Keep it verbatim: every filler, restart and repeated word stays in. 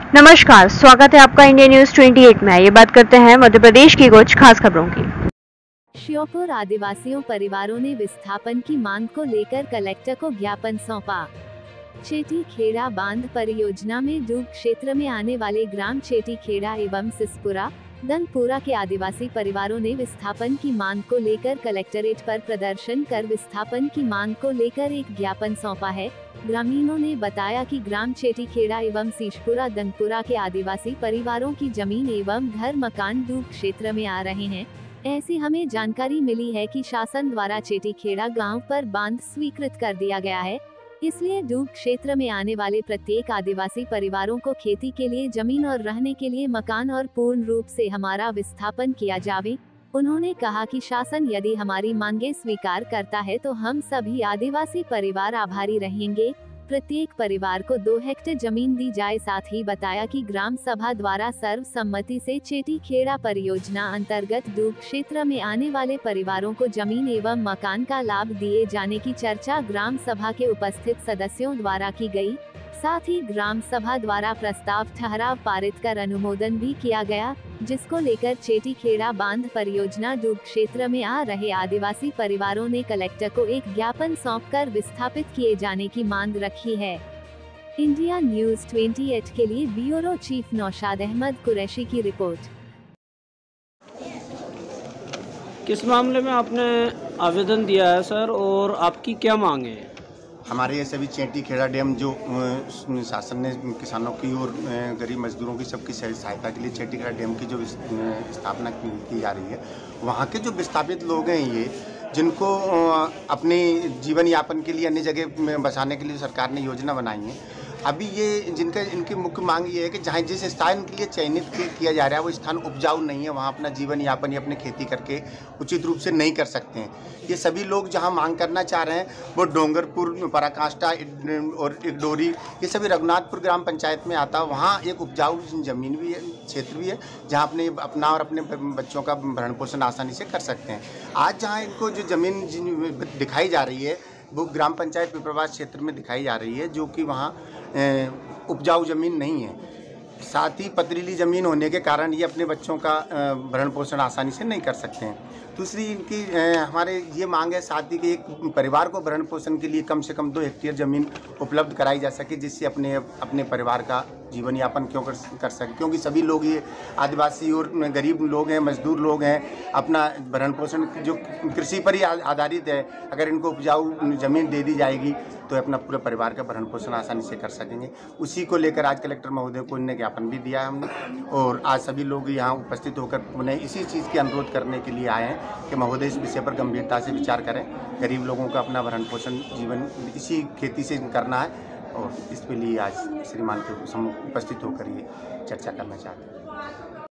नमस्कार, स्वागत है आपका इंडिया न्यूज अट्ठाईस में। ये बात करते हैं मध्य प्रदेश की कुछ खास खबरों की। श्योपुर आदिवासियों परिवारों ने विस्थापन की मांग को लेकर कलेक्टर को ज्ञापन सौंपा। चेटी खेड़ा बांध परियोजना में डूब क्षेत्र में आने वाले ग्राम चेटी खेड़ा एवं सिसपुरा दनपुरा के आदिवासी परिवारों ने विस्थापन की मांग को लेकर कलेक्टरेट पर प्रदर्शन कर विस्थापन की मांग को लेकर एक ज्ञापन सौंपा है। ग्रामीणों ने बताया कि ग्राम चेटी खेड़ा एवं सिसपुरा दनपुरा के आदिवासी परिवारों की जमीन एवं घर मकान डूब क्षेत्र में आ रहे हैं। ऐसी हमें जानकारी मिली है कि शासन द्वारा चेटी खेड़ा गाँव पर बांध स्वीकृत कर दिया गया है, इसलिए डूब क्षेत्र में आने वाले प्रत्येक आदिवासी परिवारों को खेती के लिए जमीन और रहने के लिए मकान और पूर्ण रूप से हमारा विस्थापन किया जावे। उन्होंने कहा कि शासन यदि हमारी मांगे स्वीकार करता है तो हम सभी आदिवासी परिवार आभारी रहेंगे। प्रत्येक परिवार को दो हेक्टेयर जमीन दी जाए। साथ ही बताया कि ग्राम सभा द्वारा सर्वसम्मति से चेटी खेड़ा परियोजना अंतर्गत डूब क्षेत्र में आने वाले परिवारों को जमीन एवं मकान का लाभ दिए जाने की चर्चा ग्राम सभा के उपस्थित सदस्यों द्वारा की गई। साथ ही ग्राम सभा द्वारा प्रस्ताव ठहराव पारित कर अनुमोदन भी किया गया, जिसको लेकर चेटी खेड़ा बांध परियोजना डूब क्षेत्र में आ रहे आदिवासी परिवारों ने कलेक्टर को एक ज्ञापन सौंपकर विस्थापित किए जाने की मांग रखी है। इंडिया न्यूज अट्ठाईस के लिए ब्यूरो चीफ नौशाद अहमद कुरैशी की रिपोर्ट। किस मामले में आपने आवेदन दिया है सर, और आपकी क्या मांग है? हमारे ये सभी चेटी खेड़ा डैम जो शासन ने किसानों की और गरीब मजदूरों की सबकी सहायता के लिए चेटी खेड़ा डैम की जो स्थापना की जा रही है, वहाँ के जो विस्थापित लोग हैं, ये जिनको अपने जीवन यापन के लिए अन्य जगह में बसाने के लिए सरकार ने योजना बनाई है, अभी ये जिनका इनकी मुख्य मांग ये है कि जहाँ जिस स्थान के लिए चयनित किया जा रहा है वो स्थान उपजाऊ नहीं है, वहाँ अपना जीवन यापन या अपने खेती करके उचित रूप से नहीं कर सकते हैं। ये सभी लोग जहाँ मांग करना चाह रहे हैं वो डोंगरपुर, पराकाष्ठा और इगडोरी, ये सभी रघुनाथपुर ग्राम पंचायत में आता है। वहाँ एक उपजाऊ ज़मीन भी है, क्षेत्र भी है, जहाँ अपने अपना और अपने बच्चों का भरण पोषण आसानी से कर सकते हैं। आज जहाँ इनको जो ज़मीन दिखाई जा रही है वो ग्राम पंचायत पिपरवास क्षेत्र में दिखाई जा रही है, जो कि वहाँ उपजाऊ ज़मीन नहीं है। साथ ही पथरीली ज़मीन होने के कारण ये अपने बच्चों का भरण पोषण आसानी से नहीं कर सकते हैं। दूसरी इनकी हमारे ये मांग है साथ ही कि एक परिवार को भरण पोषण के लिए कम से कम दो हेक्टेयर ज़मीन उपलब्ध कराई जा सके, जिससे अपने अपने परिवार का जीवन यापन क्यों कर, कर सके, क्योंकि सभी लोग ये आदिवासी और गरीब लोग हैं, मजदूर लोग हैं, अपना भरण पोषण जो कृषि पर ही आधारित है। अगर इनको उपजाऊ ज़मीन दे दी जाएगी तो अपना पूरे परिवार का भरण पोषण आसानी से कर सकेंगे। उसी को लेकर आज कलेक्टर महोदय को इन्हें ज्ञापन भी दिया है हमने, और आज सभी लोग यहाँ उपस्थित होकर उन्हें इसी चीज़ की अनुरोध करने के लिए आए हैं कि महोदय इस विषय पर गंभीरता से विचार करें। गरीब लोगों का अपना भरण पोषण जीवन इसी खेती से करना है, और इसके लिए आज श्रीमान के सम्मुख उपस्थित होकर ये चर्चा करना चाहते हैं।